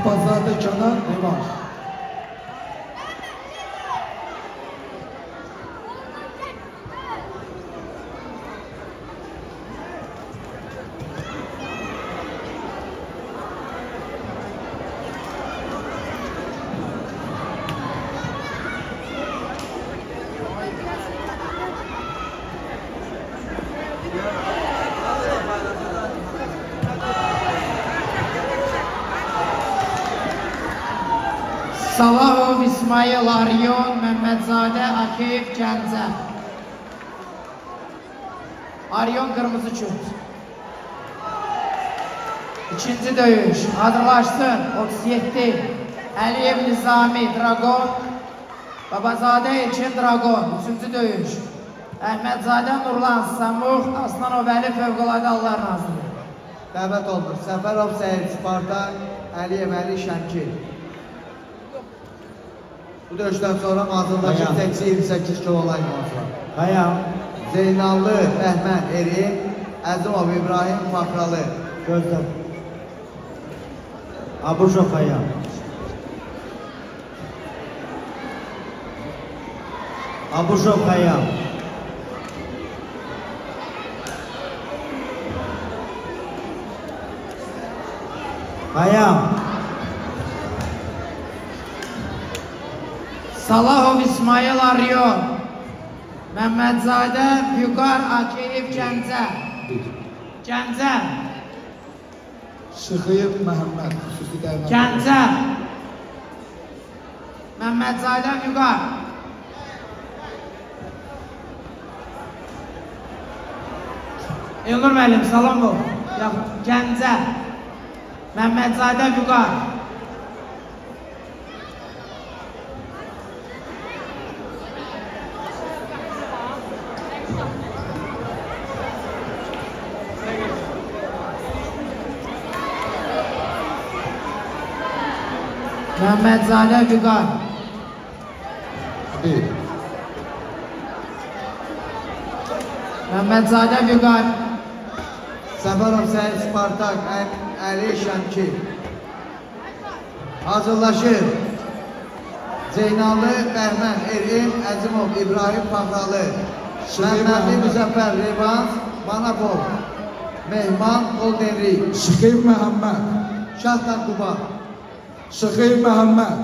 Pazarda Canan Revanş. Salahov İsmail Aryon, Mehmetzadə Akeyev Gəncə. Aryon kırmızı çöp. İkinci döyüş. Hazırlaşsın. 37. Əliyev Nizami Dragon. Babazadə Elçin Dragon. Üçüncü döyüş. Əhmədzadə Nurlan Samux Aslanov Əli Fövqəladə Hallar Naziri. Dəvət olunur. Səfərov Səyid Spartak, Əliyev Əli Şəmkir. Bu döyüşdən sonra hazırlaşıb təkcə 28 kilo olan idmançılar. Qayam. Zeynallı Bəhmən Erin, Əzimov İbrahim Faxralı. Gözləm. Abuşov Qayam. Abuşov Qayam. Qayam. Salahov İsmail Aryon. Mehmetzadə Füqar Akeyev Gəncə. Gəncə. Şıxıyev Məhəmməd. Gəncə. Mehmetzadə Füqar. Elnur müəllim, salam ol. Gəncə. Mehmetzadə Füqar. Mehmetzadə Füqar. Mehmetzadə Füqar. Səfərov Səyid Spartak, Əli Şəmkir. Hazırlaşır. Zeynallı Bəhmən Erin, Əzimov İbrahim Faxralı. Məhmədi Müzəffər Revanş, Manapov. Mehman Golden Ring. Şıxıyev Məhəmməd. Şahtan Quba. Şıxıyev Məhəmməd.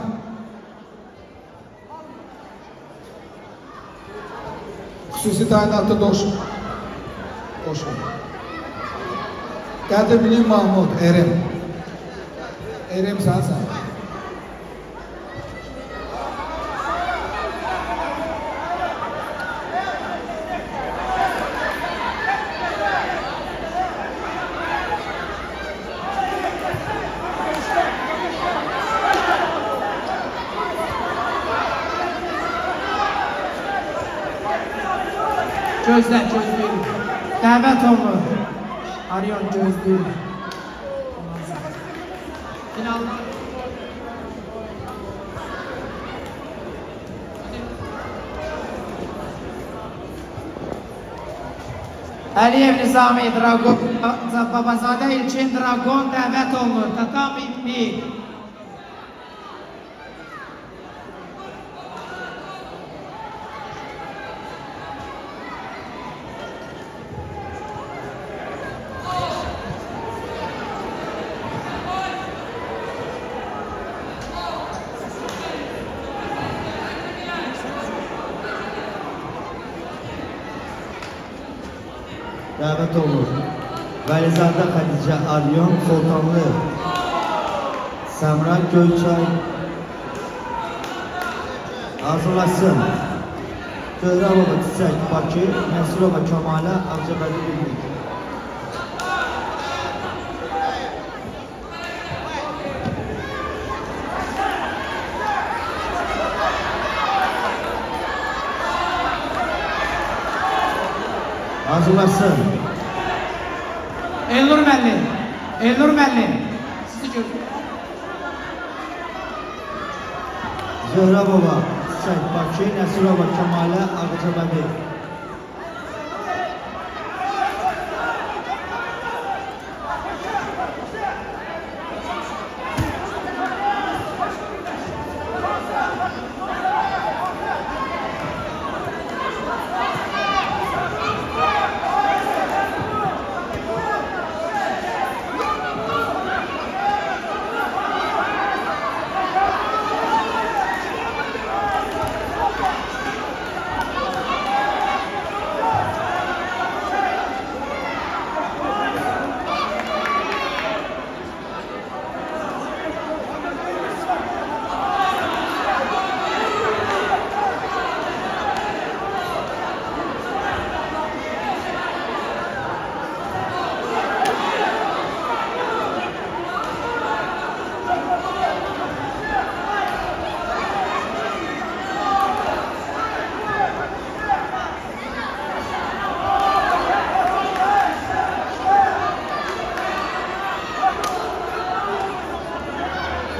Xüsusi təyinatlı Doşun. Qədirli Mahmud Erim. Erim sənsən. Gözləyir. Dəvət olunur. Aryon gözləyir. Finalda. Əliyev Nizami Dragon. Babazadə İlçin Dragon dəvət olunur. Tatami 1. Dəvət olunur. Vəlizadə Xədicə Aryon, Sultanlı Səmra Göyçay. Hazırlaşsın. Göhrəbova Çiçək Bakı, Nəsrova Kəmalə Ağcabədi Bildik. Hazırlaşsın. Elnur müəllim. Elnur müəllim. Sizi görürüm. Zöhrəbova Çiçək Bakı, Nəsrova Kəmalə Ağcabədi.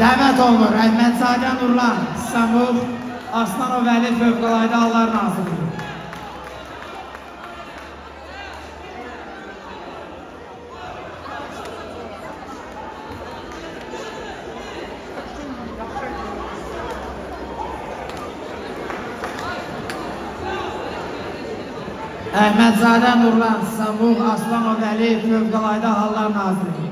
Dəvət olunur Əhmədzadə Nurlan Samur Aslanov Vəli Fövqəladə Hallar Naziri. Əhmədzadə Nurlan Samur Aslanov Vəli Fövqəladə Hallar Naziri.